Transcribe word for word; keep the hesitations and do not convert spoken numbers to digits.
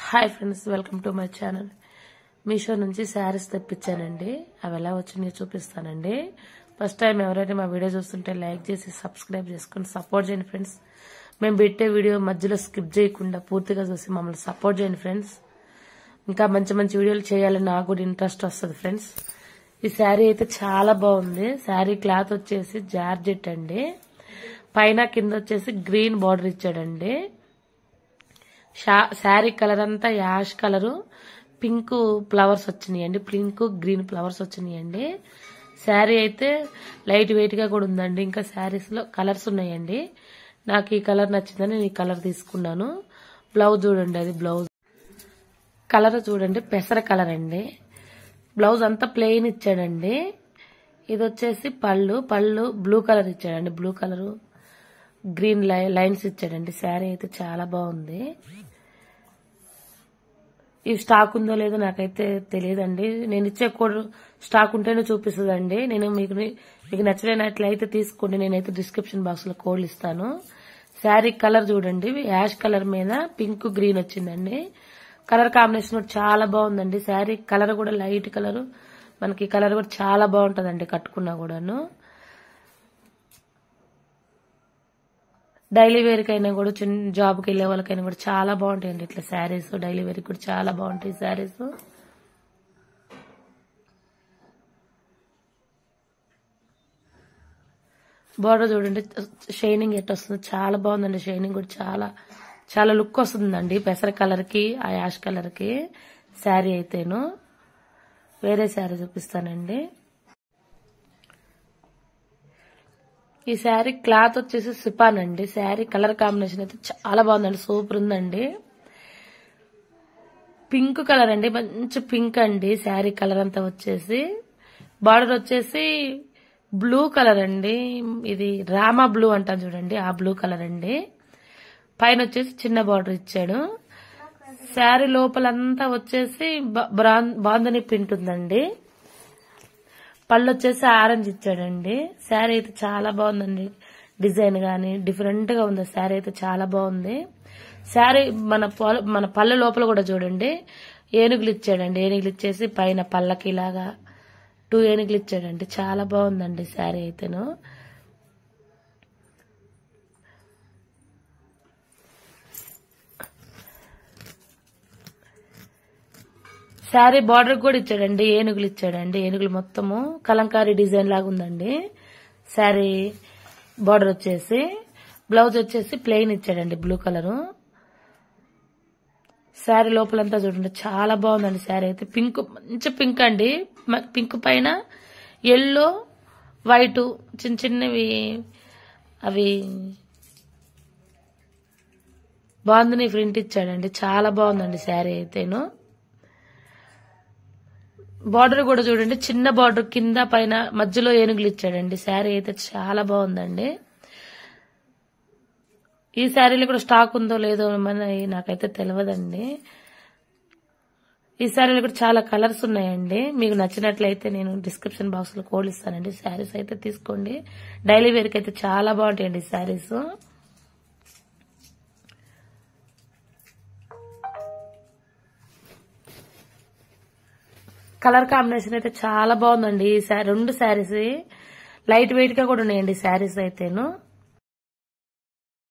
Hi friends, welcome to my channel. Meesho నుంచి శారీస్ తెప్పించానండి. అవి ఎలా వచ్చినాయో చూపిస్తానండి. ఫస్ట్ టైం ఎవరైనా మా వీడియో చూస్తుంటే లైక్ చేసి సబ్స్క్రైబ్ చేసుకుని సపోర్ట్ చేయండి ఫ్రెండ్స్. మేము పెట్టే వీడియో మధ్యలో స్కిప్ చేయకుండా పూర్తిగా చూసి మమ్మల్ని సపోర్ట్ చేయండి ఫ్రెండ్స్. ఇంకా మంచి మంచి వీడియోలు చేయాలని నాకు కూడా ఇంట్రెస్ట్ వస్తుంది ఫ్రెండ్స్. ఈ శారీ అయితే చాలా బాగుంది. శారీ క్లాత్ వచ్చేసి జార్జెట్ అండి. పైన కింద వచ్చేసి గ్రీన్ బార్డర్ ఇచ్చాడండి. శారీ కలర్ అంతా యాష్ కలరు, పింక్ ఫ్లవర్స్ వచ్చినాయండి. పింక్ గ్రీన్ ఫ్లవర్స్ వచ్చినాయండి. శారీ అయితే లైట్ వెయిట్ గా కూడా ఉందండి. ఇంకా శారీస్ లో కలర్స్ ఉన్నాయండి. నాకు ఈ కలర్ నచ్చిందని నేను ఈ కలర్ తీసుకున్నాను. బ్లౌజ్ చూడండి, అది బ్లౌజ్ కలర్ చూడండి, పెసర కలర్ అండి. బ్లౌజ్ అంతా ప్లెయిన్ ఇచ్చాడండి. ఇది వచ్చేసి పళ్ళు పళ్ళు బ్లూ కలర్ ఇచ్చాడండి. బ్లూ కలరు గ్రీన్ లైన్స్ ఇచ్చాడండి. శారీ అయితే చాలా బాగుంది. ఈ స్టాక్ ఉందో లేదో నాకైతే తెలియదండి. నేను ఇచ్చే కోడ్ స్టాక్ ఉంటేనే చూపిస్తుందండి. నేను మీకు మీకు నచ్చలేనట్లయితే తీసుకోండి. నేనైతే డిస్క్రిప్షన్ బాక్స్ లో కోడ్లు ఇస్తాను. శారీ కలర్ చూడండి, యాష్ కలర్ మీద పింక్ గ్రీన్ వచ్చిందండి. కలర్ కాంబినేషన్ కూడా చాలా బాగుందండి. శారీ కలర్ కూడా లైట్ కలర్, మనకి కలర్ కూడా చాలా బాగుంటదండి కట్టుకున్నా కూడాను. డైలీ వేర్ కైనా కూడా చిన్న జాబ్కి వెళ్లే వాళ్ళకైనా కూడా చాలా బాగుంటాయండి ఇట్లా శారీస్. డైలీ వేర్ కూడా చాలా బాగుంటాయి శారీస్. బార్డర్ చూడండి, షైనింగ్ ఎట్ వస్తుంది, చాలా బాగుందండి. షైనింగ్ కూడా చాలా చాలా లుక్ వస్తుందండి పెసర కలర్ కి, ఆ యాష్ కలర్ కి. శారీ అయితేను వేరే శారీ చూపిస్తానండి. ఈ శారీ క్లాత్ వచ్చేసి సిపాన్ అండి. శారీ కలర్ కాంబినేషన్ అయితే చాలా బాగుందండి, సూపర్ ఉందండి. పింక్ కలర్ అండి, మంచి పింక్ అండి. శారీ కలర్ అంతా వచ్చేసి బార్డర్ వచ్చేసి బ్లూ కలర్ అండి. ఇది రామా బ్లూ అంటాం చూడండి, ఆ బ్లూ కలర్ అండి. పైన వచ్చేసి చిన్న బార్డర్ ఇచ్చాడు. శారీ లోపలంతా వచ్చేసి బాందని ప్రింట్ ఉందండి. పళ్ళు వచ్చేసి ఆరెంజ్ ఇచ్చాడండి. శారీ అయితే చాలా బాగుందండి. డిజైన్ గానీ డిఫరెంట్ గా ఉంది. శారీ అయితే చాలా బాగుంది. శారీ మన మన పళ్ళ లోపల కూడా చూడండి ఏనుగులు ఇచ్చాడండి. ఏనుగులు ఇచ్చేసి పైన పళ్ళకి ఇలాగా టూ ఏనుగులు ఇచ్చాడండి. చాలా బాగుందండి శారీ అయితేను. శారీ బార్డర్ కూడా ఇచ్చాడండి, ఏనుగులు ఇచ్చాడండి. ఏనుగులు మొత్తము కలంకారీ డిజైన్ లాగా ఉందండి. శారీ బార్డర్ వచ్చేసి బ్లౌజ్ వచ్చేసి ప్లెయిన్ ఇచ్చాడండి, బ్లూ కలరు. శారీ లోపలంతా చూడండి చాలా బాగుందండి. శారీ అయితే పింక్, మంచి పింక్ అండి. పింక్ పైన ఎల్లో వైట్ చిన్న చిన్నవి అవి బాగుందని ప్రింట్ ఇచ్చాడండి. చాలా బాగుందండి శారీ అయితేను. బార్డర్ కూడా చూడండి, చిన్న బార్డర్ కింద పైన మధ్యలో ఏనుగులు ఇచ్చాడండి. శారీ అయితే చాలా బాగుందండి. ఈ శారీలో కూడా స్టాక్ ఉందో లేదో మన నాకైతే తెలియదండి. ఈ శారీలో కూడా చాలా కలర్స్ ఉన్నాయండి. మీకు నచ్చినట్లయితే నేను డిస్క్రిప్షన్ బాక్స్ లో కోడ్ ఇస్తానండి. శారీస్ అయితే తీసుకోండి. డైలీ వేర్ కి అయితే చాలా బాగుంటాయండి ఈ శారీస్. కలర్ కాంబినేషన్ అయితే చాలా బాగుందండి. ఈ రెండు శారీస్ లైట్ వెయిట్ గా కూడా ఉన్నాయండి శారీస్ అయితేను.